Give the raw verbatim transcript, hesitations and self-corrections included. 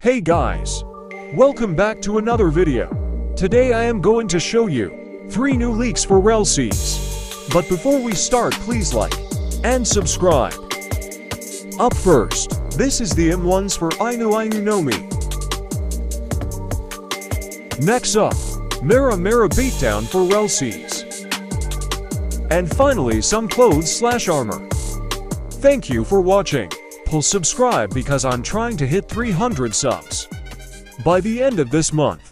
Hey guys! Welcome back to another video. Today I am going to show you three new leaks for Rell Cs. But before we start, please like and subscribe. Up first, this is the M ones for I Know I Know Me. Next up, Mera Mera Beatdown for Rell Cs. And finally, some clothes slash armor. Thank you for watching. Please subscribe because I'm trying to hit three hundred subs by the end of this month.